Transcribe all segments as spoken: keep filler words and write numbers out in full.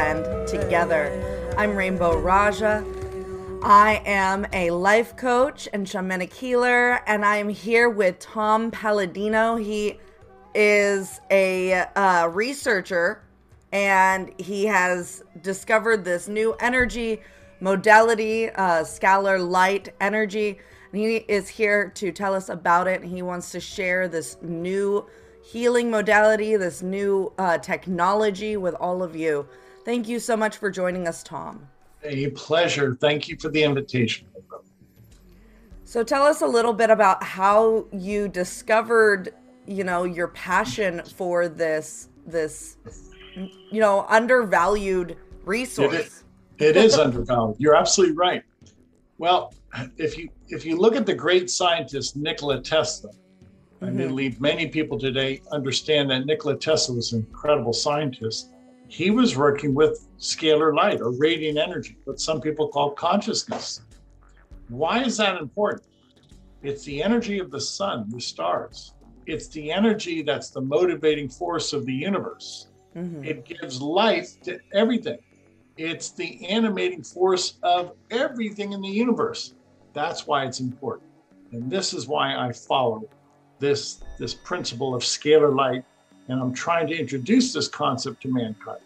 blend together. I'm Rainbow Raaja. I am a life coach and shamanic healer, and I'm here with Tom Paladino. He is a uh, researcher, and he has discovered this new energy modality, uh, Scalar light energy. And he is here to tell us about it. He wants to share this new healing modality, this new uh, technology with all of you. Thank you so much for joining us, Tom. A pleasure. Thank you for the invitation. So tell us a little bit about how you discovered, you know, your passion for this, this, you know, undervalued resource. It is, it is undervalued. You're absolutely right. Well, if you if you look at the great scientist Nikola Tesla, mm-hmm. I believe many people today understand that Nikola Tesla was an incredible scientist. He was working with scalar light or radiant energy, what some people call consciousness. Why is that important? It's the energy of the sun, the stars. It's the energy that's the motivating force of the universe. Mm-hmm. It gives life to everything. It's the animating force of everything in the universe. That's why it's important. And this is why I follow this, this principle of scalar light. And I'm trying to introduce this concept to mankind.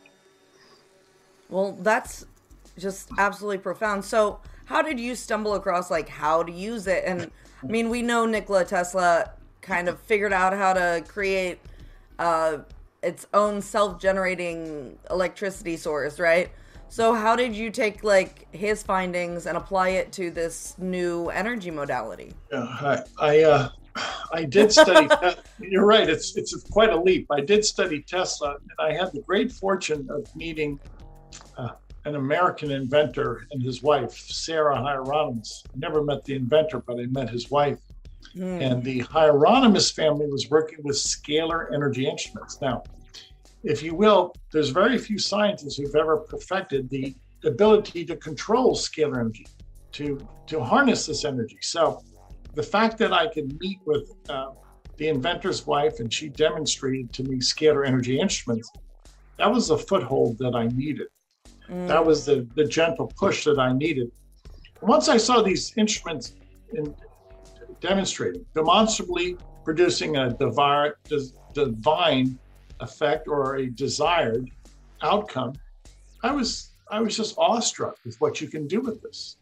Well, that's just absolutely profound. So how did you stumble across like how to use it? And I mean, we know Nikola Tesla kind of figured out how to create uh, its own self-generating electricity source, right? So how did you take like his findings and apply it to this new energy modality? Yeah, I, I uh, I did study. You're right. It's it's quite a leap. I did study Tesla, and I had the great fortune of meeting uh, an American inventor and his wife, Sarah Hieronymus. I never met the inventor, but I met his wife. Mm. And the Hieronymus family was working with scalar energy instruments. Now, if you will, there's very few scientists who've ever perfected the ability to control scalar energy, to to harness this energy. So the fact that I could meet with uh, the inventor's wife and she demonstrated to me scalar energy instruments, that was the foothold that I needed. Mm. That was the, the gentle push that I needed. Once I saw these instruments in, demonstrating, demonstrably producing a divine, divine effect or a desired outcome, I was I was just awestruck with what you can do with this.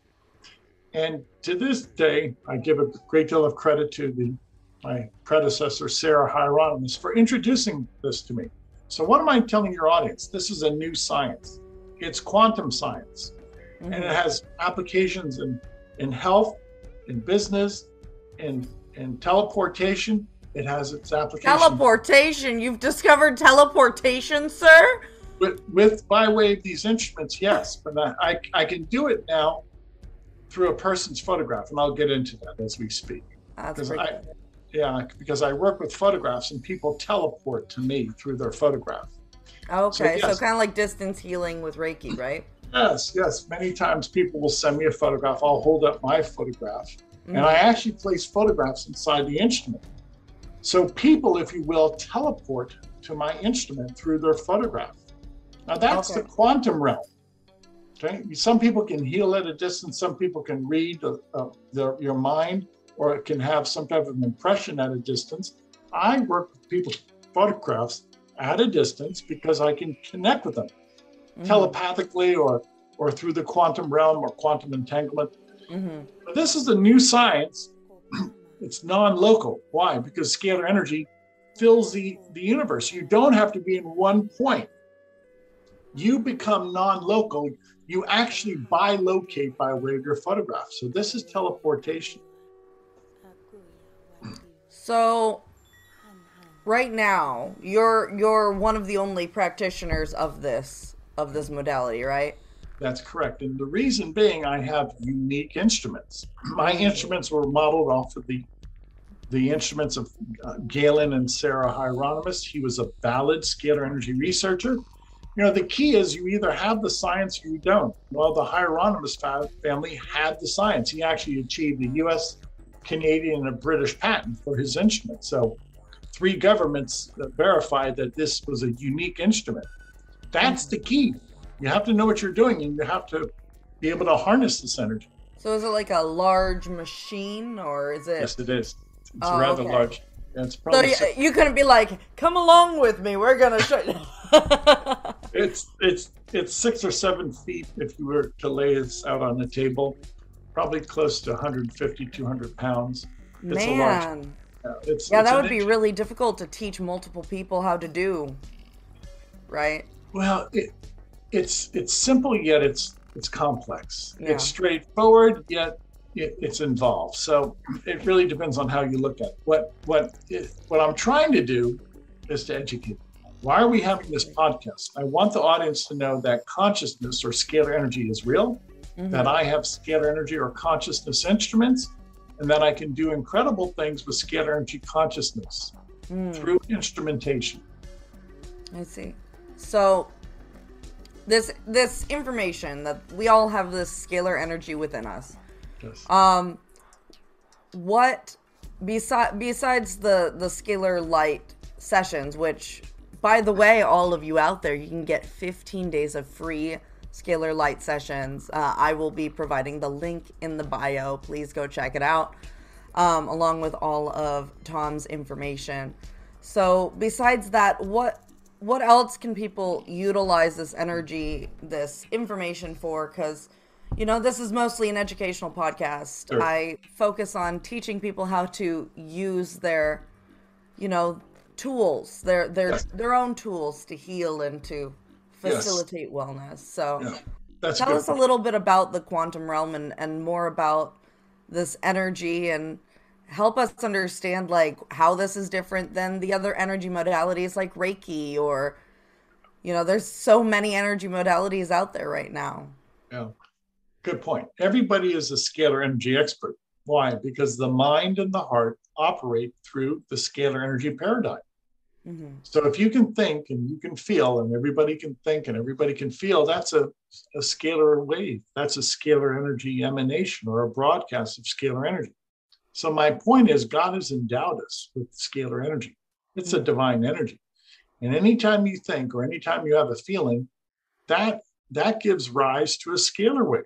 And to this day, I give a great deal of credit to the my predecessor, Sarah Hieronymus, for introducing this to me. So what am I telling your audience? This is a new science. It's quantum science. Mm-hmm. And it has applications in, in health, in business, in, in teleportation. It has its application. Teleportation? You've discovered teleportation, sir? With, with by way of these instruments, yes. But I, I, I can do it now through a person's photograph, and I'll get into that as we speak. That's pretty I, good. Yeah, because I work with photographs, and people teleport to me through their photograph. Okay, so, yes. so kind of like distance healing with Reiki, right? Yes, yes. Many times people will send me a photograph. I'll hold up my photograph, mm-hmm. and I actually place photographs inside the instrument. So people, if you will, teleport to my instrument through their photograph. Now that's okay. The quantum realm. Okay, some people can heal at a distance. Some people can read uh, uh, the, your mind, or it can have some type of impression at a distance. I work with people's photographs at a distance because I can connect with them mm-hmm. telepathically or or through the quantum realm or quantum entanglement. Mm-hmm. But this is a new science. It's non-local. Why? Because scalar energy fills the, the universe. You don't have to be in one point. You become non-local. You actually bilocate by way of your photograph. So this is teleportation. So right now, you're you're one of the only practitioners of this of this modality, right? That's correct. And the reason being, I have unique instruments. My instruments were modeled off of the the instruments of uh, Galen and Sarah Hieronymus. He was a valid scalar energy researcher. You know, the key is you either have the science or you don't. Well, the Hieronymus family had the science. He actually achieved a U S, Canadian, and a British patent for his instrument. So three governments verified that this was a unique instrument. That's the key. You have to know what you're doing, and you have to be able to harness this energy. So is it like a large machine, or is it? Yes, it is. It's Oh, rather okay. large. Yeah, it's So probably you, six, you couldn't be like, come along with me. We're gonna show you. it's it's it's six or seven feet if you were to lay this out on the table. Probably close to one hundred fifty, two hundred pounds. It's a large. Man. Yeah, it's, Yeah, it's that an would be inch- really difficult to teach multiple people how to do, right? Well, it, it's it's simple yet it's it's complex. Yeah. It's straightforward yet it, it's involved. So it really depends on how you look at it. What what it, what I'm trying to do is to educate. Why are we having this podcast? I want the audience to know that consciousness or scalar energy is real, Mm-hmm. that I have scalar energy or consciousness instruments, and that I can do incredible things with scalar energy consciousness Mm. through instrumentation. I see. So this this information that we all have this scalar energy within us. Yes. Um, what besides besides the the scalar light sessions, which by the way, all of you out there, you can get fifteen days of free scalar light sessions. Uh, I will be providing the link in the bio. Please go check it out, um, along with all of Tom's information. So besides that, what what else can people utilize this energy, this information for? Because, you know, this is mostly an educational podcast. Sure. I focus on teaching people how to use their, you know, tools, their their Yes. their own tools to heal and to facilitate yes. wellness. So Yeah, that's tell good. us a little bit about the quantum realm and, and more about this energy, and help us understand like how this is different than the other energy modalities like Reiki, or, you know, there's so many energy modalities out there right now. Yeah, good point. Everybody is a scalar energy expert. Why? Because the mind and the heart operate through the scalar energy paradigm. Mm-hmm. So if you can think and you can feel, and everybody can think and everybody can feel, that's a, a scalar wave. That's a scalar energy emanation or a broadcast of scalar energy. So my point is, God has endowed us with scalar energy. It's a divine energy. And anytime you think or anytime you have a feeling, that, that gives rise to a scalar wave.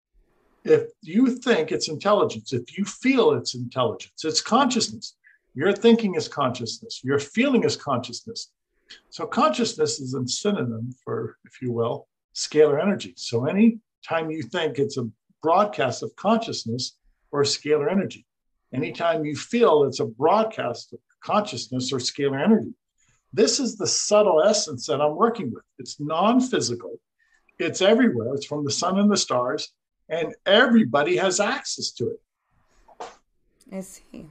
If you think it's intelligence, if you feel it's intelligence, it's consciousness. Your thinking is consciousness. Your feeling is consciousness. So consciousness is a synonym for, if you will, scalar energy. So anytime you think, it's a broadcast of consciousness or scalar energy. Anytime you feel, it's a broadcast of consciousness or scalar energy. This is the subtle essence that I'm working with. It's non-physical. It's everywhere. It's from the sun and the stars, and everybody has access to it. I see.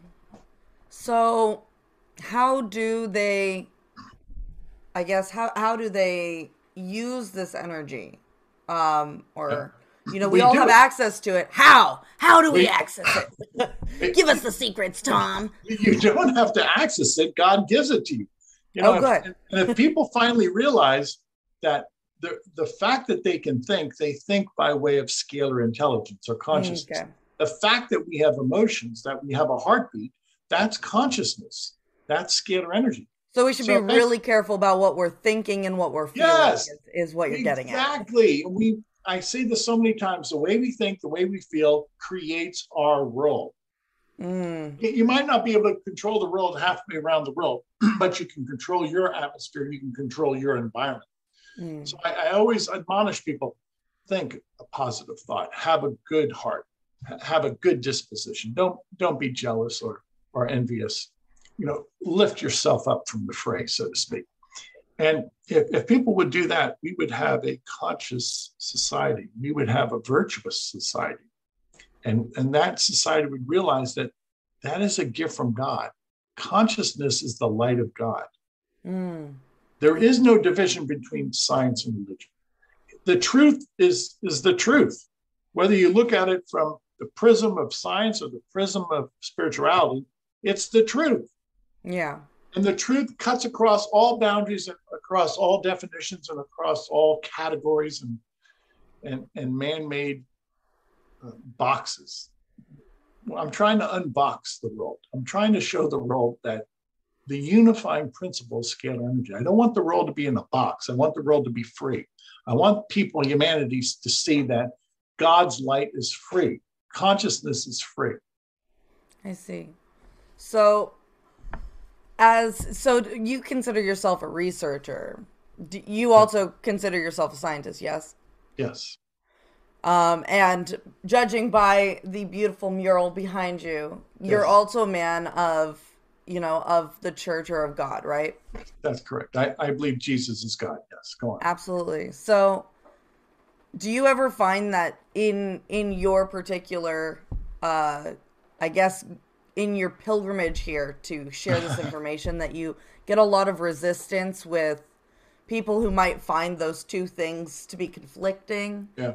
So how do they, I guess, how, how do they use this energy? Um, or, you know, we, we all have it. access to it. How? How do we, we access it? Give us the secrets, Tom. You don't have to access it. God gives it to you. You know, oh, good. If, and if people finally realize that the, the fact that they can think, they think by way of scalar intelligence or consciousness. Okay. The fact that we have emotions, that we have a heartbeat, that's consciousness. That's scalar energy. So we should so be really careful about what we're thinking and what we're feeling. Yes, is, is what you're exactly. getting at. Exactly. We I say this so many times. The way we think, the way we feel creates our world. Mm. You might not be able to control the world halfway around the world, but you can control your atmosphere. You can control your environment. Mm. So I, I always admonish people, think a positive thought, have a good heart, have a good disposition. Don't, don't be jealous or, or envious. You know, lift yourself up from the fray, so to speak. And if, if people would do that, we would have a conscious society. We would have a virtuous society. And, and that society would realize that that is a gift from God. Consciousness is the light of God. Mm. There is no division between science and religion. The truth is, is the truth. Whether you look at it from the prism of science or the prism of spirituality, it's the truth. Yeah. And the truth cuts across all boundaries, and across all definitions, and across all categories and, and, and man-made uh, boxes. I'm trying to unbox the world. I'm trying to show the world that the unifying principle of scalar energy. I don't want the world to be in a box. I want the world to be free. I want people, humanity, to see that God's light is free. Consciousness is free. I see. So, as so you consider yourself a researcher. Do you also consider yourself a scientist, yes? Yes. Um, and judging by the beautiful mural behind you, you're Yes. also a man of, you know, of the church or of God, right? That's correct. I, I believe Jesus is God. Yes. Go on. Absolutely. So, do you ever find that in in your particular, uh, I guess, in your pilgrimage here to share this information, that you get a lot of resistance with people who might find those two things to be conflicting? Yeah.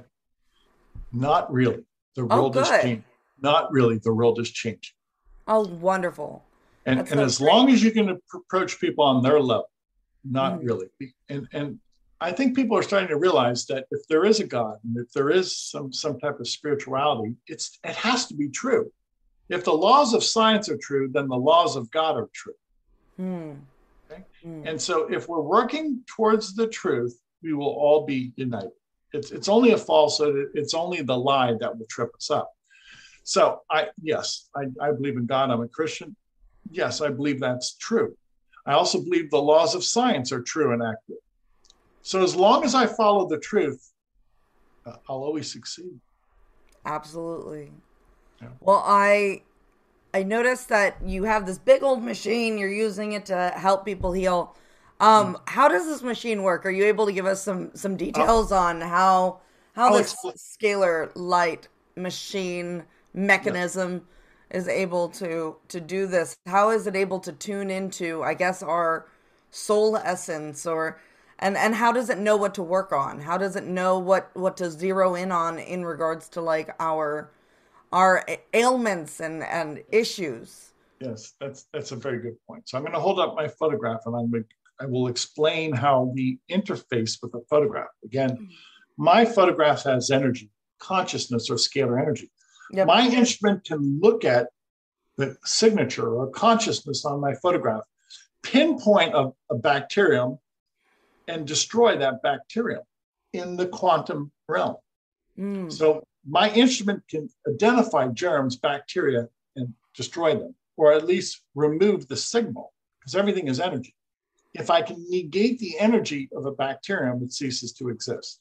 Not really. The Oh, world is good. changing. Not really. The world is changing. Oh, wonderful. And, That and sounds as great. long as you can approach people on their level, not Mhm. really. And, and I think people are starting to realize that if there is a God and if there is some, some type of spirituality, it's, it has to be true. If the laws of science are true, then the laws of God are true. Hmm. Okay? Hmm. And so if we're working towards the truth, we will all be united. It's, it's only a falsehood. It's only the lie that will trip us up. So I, yes, I, I believe in God. I'm a Christian. Yes, I believe that's true. I also believe the laws of science are true and accurate. So as long as I follow the truth, uh, I'll always succeed. Absolutely. Yeah. Well, I I noticed that you have this big old machine. You're using it to help people heal. Um, how does this machine work? Are you able to give us some some I'll, details on how how I'll this explain. scalar light machine Yes. mechanism is able to to do this? How is it able to tune into, I guess, our soul essence, or and and how does it know what to work on? How does it know what what to zero in on in regards to like our our ailments and and issues? Yes, that's that's a very good point. So I'm going to hold up my photograph and I'm going to, I will explain how we interface with the photograph. Again, my photograph has energy, consciousness, or scalar energy. Yep. My instrument can look at the signature or consciousness on my photograph, pinpoint a, a bacterium, and destroy that bacterium in the quantum realm. Mm. So my instrument can identify germs, bacteria, and destroy them, or at least remove the signal, because everything is energy. If I can negate the energy of a bacterium, it ceases to exist.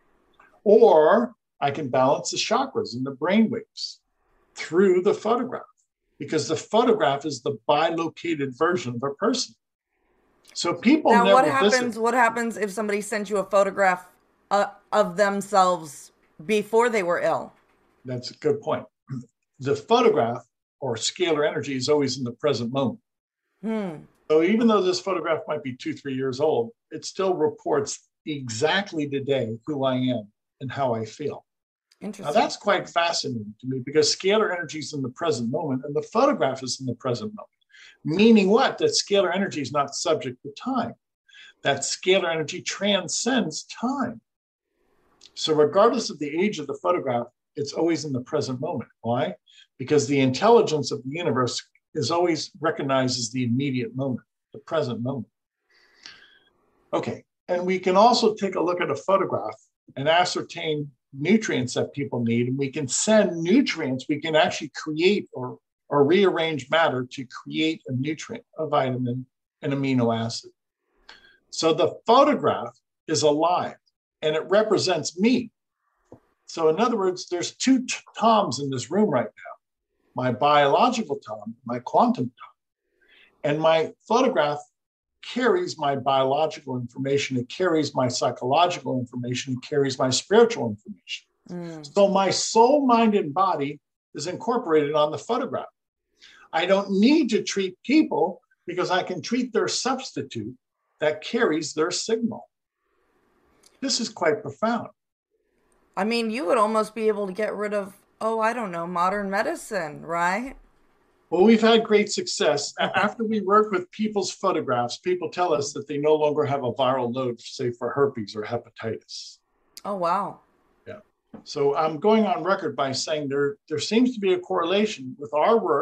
Or I can balance the chakras and the brain waves through the photograph, because the photograph is the bilocated version of a person. So people Now, what never visit. happens? What happens if somebody sends you a photograph uh, of themselves before they were ill? That's a good point. The photograph or scalar energy is always in the present moment. Hmm. So even though this photograph might be two, three years old, it still reports exactly today who I am and how I feel. Now Interesting. that's quite fascinating to me, because scalar energy is in the present moment and the photograph is in the present moment. Meaning what? That scalar energy is not subject to time. That scalar energy transcends time. So regardless of the age of the photograph, it's always in the present moment. Why? Because the intelligence of the universe is always recognized as the immediate moment, the present moment. Okay, and we can also take a look at a photograph and ascertain nutrients that people need, and we can send nutrients. We can actually create or, or rearrange matter to create a nutrient, a vitamin, an amino acid. So the photograph is alive and it represents me. So in other words, there's two Toms in this room right now, my biological Tom, my quantum Tom, and my photograph carries my biological information, it carries my psychological information, it carries my spiritual information. Mm. So my soul, mind, and body is incorporated on the photograph. I don't need to treat people because I can treat their substitute that carries their signal. This is quite profound. I mean, you would almost be able to get rid of, oh, I don't know, modern medicine, right? Well, we've had great success. After we work with people's photographs, people tell us that they no longer have a viral load, say for herpes or hepatitis. Oh, wow. Yeah. So I'm going on record by saying there, there seems to be a correlation with our work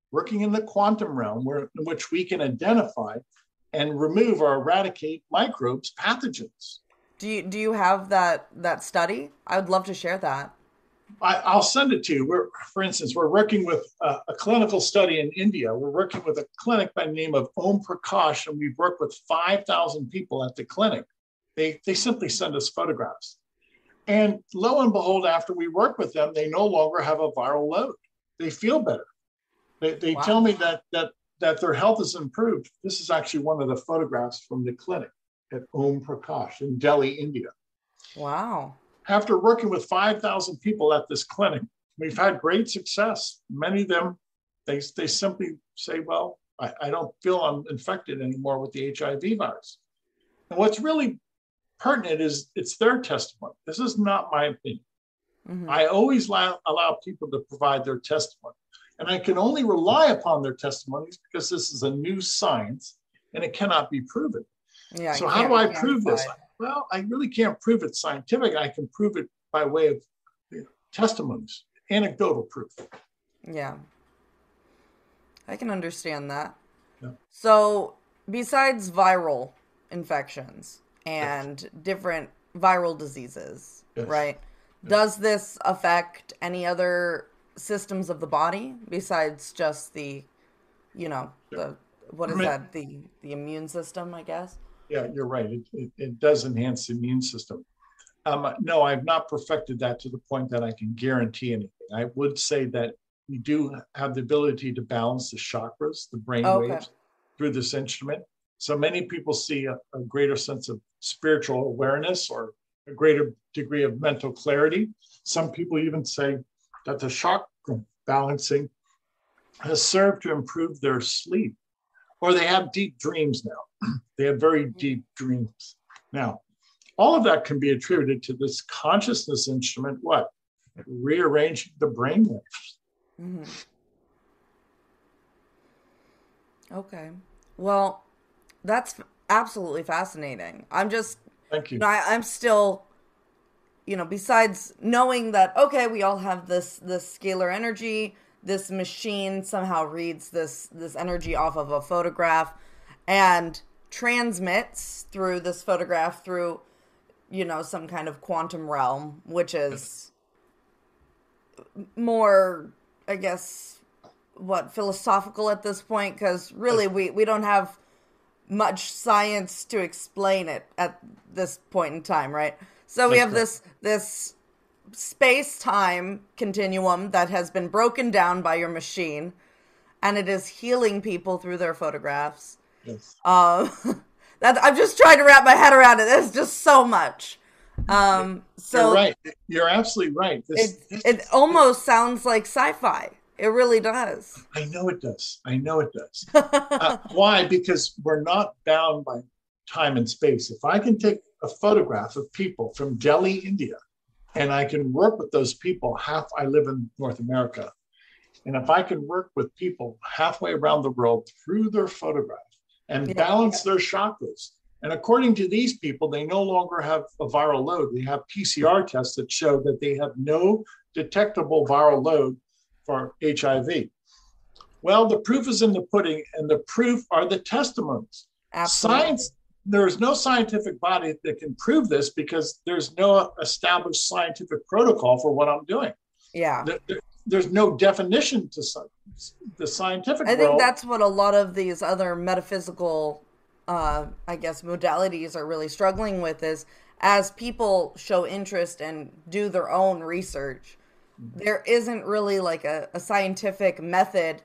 working in the quantum realm, where, in which we can identify and remove or eradicate microbes, pathogens. Do you do you have that that study? I would love to share that. I, I'll send it to you. We're, for instance, we're working with a, a clinical study in India. We're working with a clinic by the name of Om Prakash, and we've worked with five thousand people at the clinic. They, they simply send us photographs. And lo and behold, after we work with them, they no longer have a viral load. They feel better. They, they wow. tell me that, that, that their health is improved. This is actually one of the photographs from the clinic at Om Prakash in Delhi, India. Wow. After working with five thousand people at this clinic, we've had great success. Many of them, they, they simply say, well, I, I don't feel I'm infected anymore with the H I V virus. And what's really pertinent is it's their testimony. This is not my opinion. Mm-hmm. I always allow, allow people to provide their testimony. And I can only rely upon their testimonies because this is a new science and it cannot be proven. Yeah, so how do I prove this? Well, I really can't prove it scientific. I can prove it by way of you know, testimonies, anecdotal proof. Yeah. I can understand that. Yeah. So besides viral infections and yes. different viral diseases, yes. right? Yes. Does this affect any other systems of the body besides just the, you know, yeah. the, what is I mean, that? The, the immune system, I guess? Yeah, you're right. It, it, it does enhance the immune system. Um, no, I've not perfected that to the point that I can guarantee anything. I would say that we do have the ability to balance the chakras, the brain okay. waves, through this instrument. So many people see a, a greater sense of spiritual awareness or a greater degree of mental clarity. Some people even say that the chakra balancing has served to improve their sleep, or they have deep dreams now. They have very deep dreams. Now, all of that can be attributed to this consciousness instrument, what? Rearranging the brain waves. Mm-hmm. Okay. Well, that's absolutely fascinating. I'm just, Thank you. you know, I, I'm still, you know, besides knowing that, okay, we all have this, this scalar energy, this machine somehow reads this, this energy off of a photograph and transmits through this photograph through, you know, some kind of quantum realm, which is more, I guess, what, philosophical at this point, because really we, we don't have much science to explain it at this point in time, right? So we have this this space-time continuum that has been broken down by your machine, and it is healing people through their photographs. Yes. Um, that I'm just trying to wrap my head around it. There's just so much. Um, so You're right. You're absolutely right. This, it this, it almost sounds like sci-fi. It really does. I know it does. I know it does. uh, why? Because we're not bound by time and space. If I can take a photograph of people from Delhi, India, and I can work with those people, half I live in North America, and if I can work with people halfway around the world through their photograph and yeah, balance yeah. their chakras, and according to these people, they no longer have a viral load. They have P C R tests that show that they have no detectable viral load for H I V. Well, the proof is in the pudding, and the proof are the testimonies. Absolutely. Science, there is no scientific body that can prove this because there's no established scientific protocol for what I'm doing. Yeah. There, there, there's no definition to science, the scientific I world. think that's what a lot of these other metaphysical, uh, I guess, modalities are really struggling with is as people show interest and do their own research, there isn't really like a, a scientific method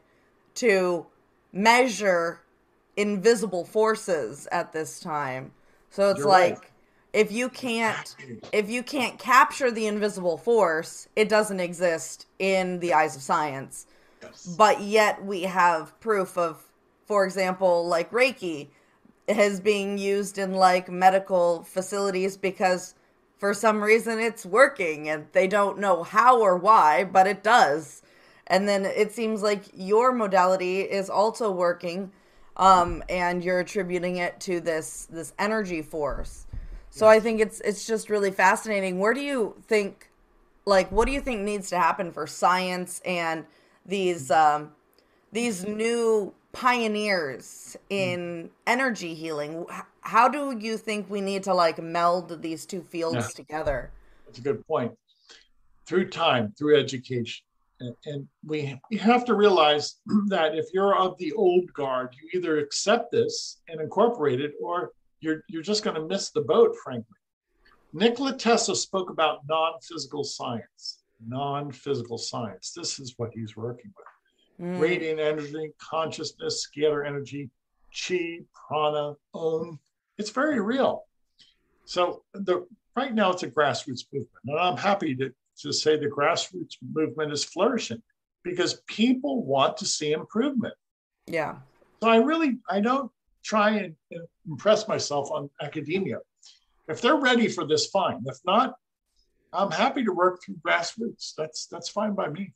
to measure invisible forces at this time. So it's You're like right. if you can't if you can't capture the invisible force, it doesn't exist in the eyes of science. Yes. But yet we have proof of, for example, like Reiki is being used in like medical facilities because for some reason it's working and they don't know how or why, but it does. And then it seems like your modality is also working, um, and you're attributing it to this this energy force. So I think it's it's just really fascinating. Where do you think, like, what do you think needs to happen for science and these um, these new pioneers in energy healing, h- how do you think we need to like meld these two Yeah, fields together? that's a good point. Through time, through education. And, and we, we have to realize that if you're of the old guard, you either accept this and incorporate it, or you're, you're just going to miss the boat, frankly. Nikola Tesla spoke about non-physical science. Non-physical science. This is what he's working with. Mm, Radiant energy, consciousness, scalar energy, chi, prana, om. It's very real. So the right now it's a grassroots movement, and I'm happy to, to say the grassroots movement is flourishing because people want to see improvement. yeah. So I really I don't try and, and impress myself on academia. If they're ready for this, fine. If not, I'm happy to work through grassroots. That's that's fine by me.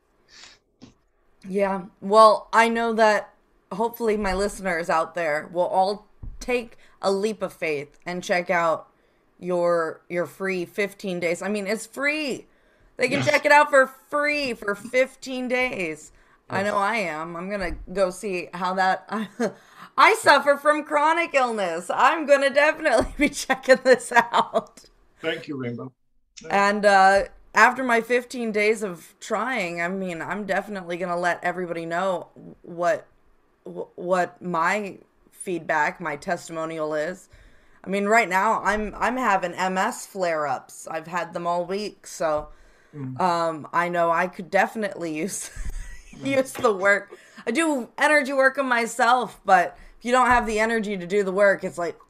Yeah. Well, I know that hopefully my listeners out there will all take a leap of faith and check out your your free fifteen days. I mean, it's free. They can check Yes, it out for free for fifteen days. I know yes. I am. I'm going to go see how that I suffer from chronic illness. I'm going to definitely be checking this out. Thank you, Rainbow. Yeah. And uh, after my fifteen days of trying, I mean, I'm definitely going to let everybody know what what my feedback, my testimonial is. I mean, right now I'm I'm having M S flare-ups. I've had them all week, so Mm. um, I know I could definitely use use the work. I do energy work on myself, but if you don't have the energy to do the work, it's like,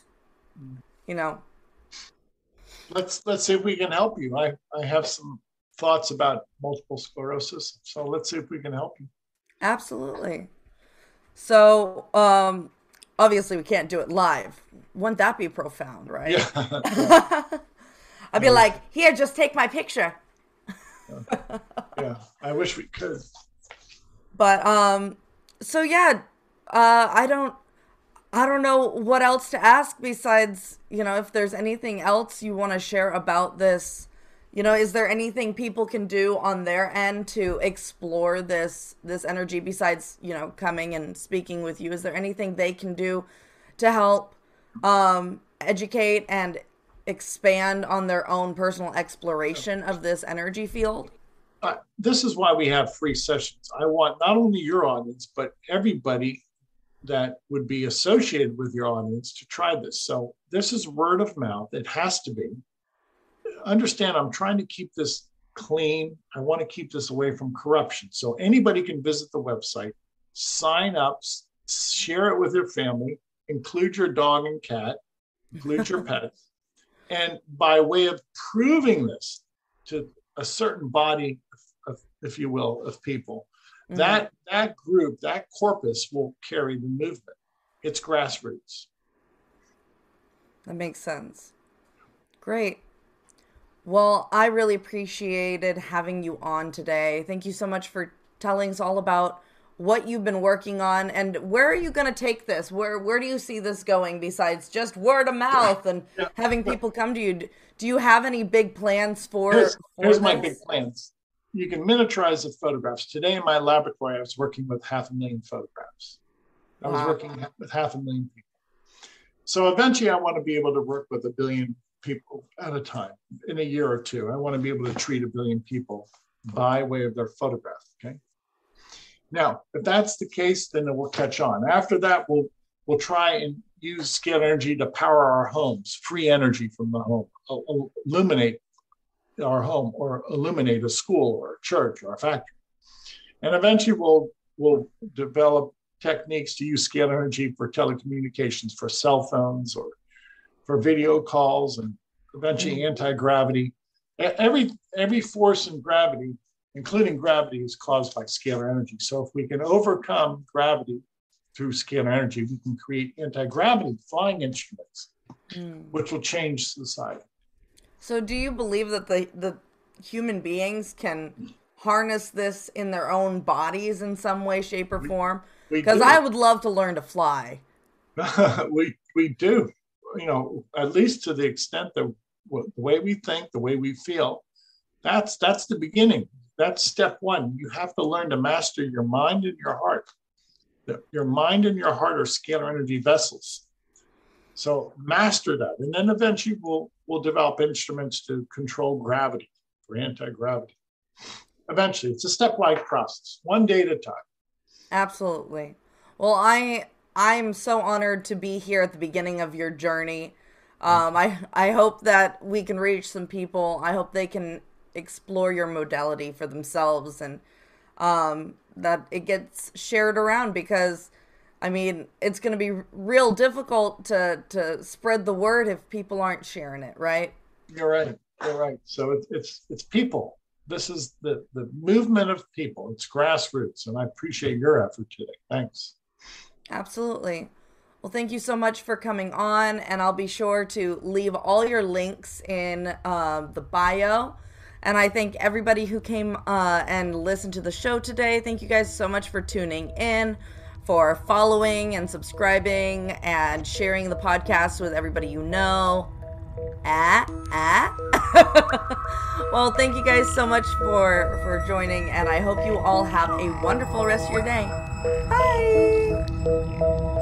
you know. Let's let's see if we can help you. I, I have some thoughts about multiple sclerosis, so let's see if we can help you. Absolutely. So, um, obviously we can't do it live. Wouldn't that be profound, right? Yeah, yeah, I'd be I wish, like, here, just take my picture. yeah. I wish we could. But um, so yeah, uh, I don't, I don't know what else to ask besides, you know, if there's anything else you want to share about this. You know, is there anything people can do on their end to explore this this energy besides, you know, coming and speaking with you? Is there anything they can do to help um, educate and expand on their own personal exploration of this energy field? Uh, this is why we have free sessions. I want not only your audience, but everybody that would be associated with your audience to try this. So this is word of mouth. It has to be. Understand, I'm trying to keep this clean. I want to keep this away from corruption. So anybody can visit the website, sign up, share it with your family, include your dog and cat, include your pets. And by way of proving this to a certain body, of, if you will, of people, Mm, that that group, that corpus will carry the movement. It's grassroots. that makes sense. Great. Well, I really appreciated having you on today. Thank you so much for telling us all about what you've been working on and where are you going to take this? Where where do you see this going besides just word of mouth and Yeah. having people come to you? Do you have any big plans Here's, for for here's my big this? plans. You can miniaturize the photographs. Today in my laboratory, I was working with half a million photographs. I was Wow. working with half a million people. So eventually I want to be able to work with a billion people at a time in a year or two. I want to be able to treat a billion people by way of their photograph, okay? Now, if that's the case, then it will catch on. After that, we'll we'll try and use scalar energy to power our homes, free energy from the home, illuminate our home or illuminate a school or a church or a factory. And eventually we'll we'll develop techniques to use scalar energy for telecommunications, for cell phones or for video calls, and eventually Mm, anti-gravity. Every every force in gravity, including gravity, is caused by scalar energy. So if we can overcome gravity through scalar energy, we can create anti-gravity flying instruments, mm. which will change society. So do you believe that the the human beings can harness this in their own bodies in some way, shape, or We, form? we Because I do. would love to learn to fly. we we do. You know, at least to the extent that the way we think, the way we feel, that's that's the beginning. that's step one. You have to learn to master your mind and your heart. Your mind and your heart are scalar energy vessels. So master that. And then eventually we'll, we'll develop instruments to control gravity, for anti-gravity. Eventually, it's a stepwise process, one day at a time. Absolutely. Well, I I'm so honored to be here at the beginning of your journey. Um, I I hope that we can reach some people. I hope they can explore your modality for themselves, and um, that it gets shared around, because, I mean, it's going to be real difficult to, to spread the word if people aren't sharing it, right? You're right. You're right. So it's it's it's people. This is the, the movement of people. It's grassroots, and I appreciate your effort today. Thanks. Absolutely. Well, thank you so much for coming on, and I'll be sure to leave all your links in uh, the bio. And I thank everybody who came uh, and listened to the show today. Thank you guys so much for tuning in, for following and subscribing and sharing the podcast with everybody you know. Ah, ah. Well, thank you guys so much for, for joining, and I hope you all have a wonderful rest of your day. Bye!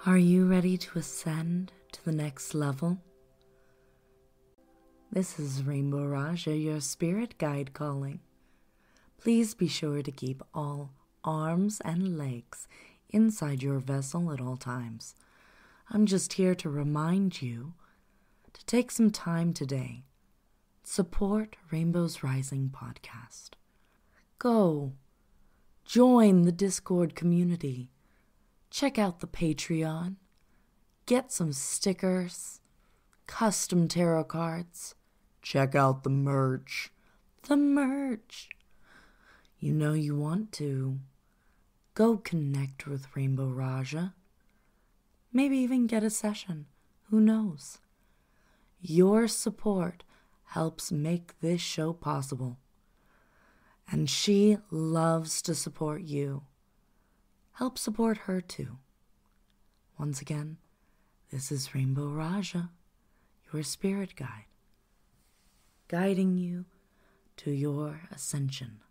Are you ready to ascend to the next level? This is Rainbow Raaja, your spirit guide calling. Please be sure to keep all arms and legs inside your vessel at all times. I'm just here to remind you to take some time today. Support Rainbow's Rising podcast. Go. Join the Discord community. Check out the Patreon. Get some stickers, custom tarot cards. Check out the merch. The merch. You know you want to. Go connect with Rainbow Raaja. Maybe even get a session. Who knows? Your support helps make this show possible. And she loves to support you. Help support her too. Once again, this is Rainbow Raaja, your spirit guide, guiding you to your ascension.